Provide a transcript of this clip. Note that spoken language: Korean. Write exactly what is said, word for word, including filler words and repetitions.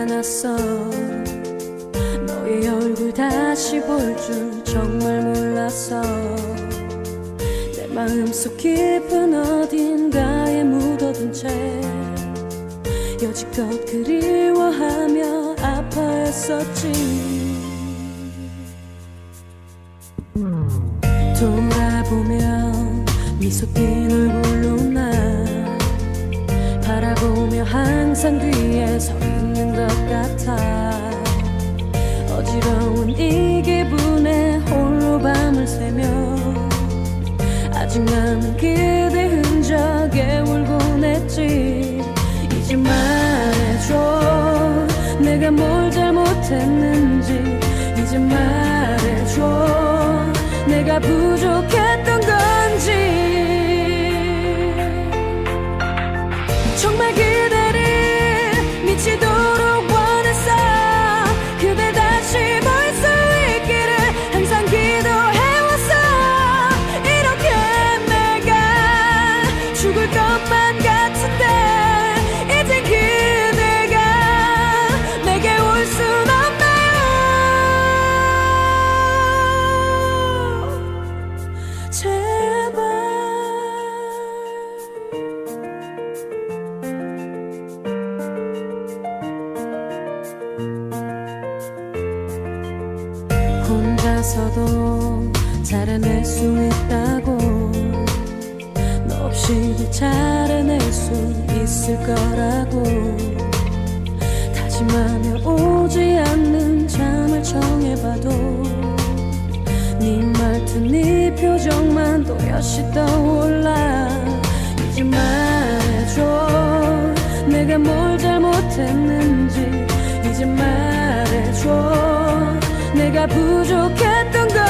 않았어. 너의 얼굴 다시 볼 줄 정말 몰랐어. 내 마음속 깊은 어딘가에 묻어둔 채 여지껏 그리워하며 아파했었지. 돌아보면 미소 띈 얼굴로 나 바라보며 항상 뒤에 서 있는 것 같아. 어지러운 이 기분에 홀로 밤을 새며 아직 남은 그대 흔적에 울곤 했지. 이제 말해줘 내가 뭘 잘못했는지. 이제 말해줘 내가 부족했던 건지. 정말 그대를 미치도록 원했어. 그대 다시 볼 수 있기를 항상 기도해왔어. 이렇게 내가 죽을 것만 같은데 이젠 그대가 내게 올 순 없나요. 제발. 혼자서도 잘해낼 수 있다고. 너 없이도 잘해낼 수 있을 거라고 다짐하며 오지 않는 잠을 청해봐도 네 말투 네 표정만 또렷이 떠올라. 이제 말해줘 내가 뭘 잘못했는지. 이제 말해줘 내가 부족했던 걸.